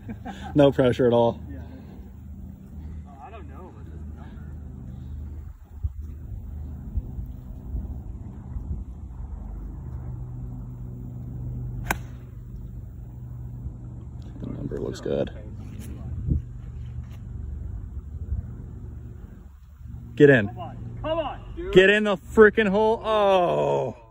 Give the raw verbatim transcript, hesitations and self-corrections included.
No pressure at all. Yeah. Oh, I don't know. But just, The number looks good. Get in. Come on. Come on. Dude. Get in the freaking hole. Oh.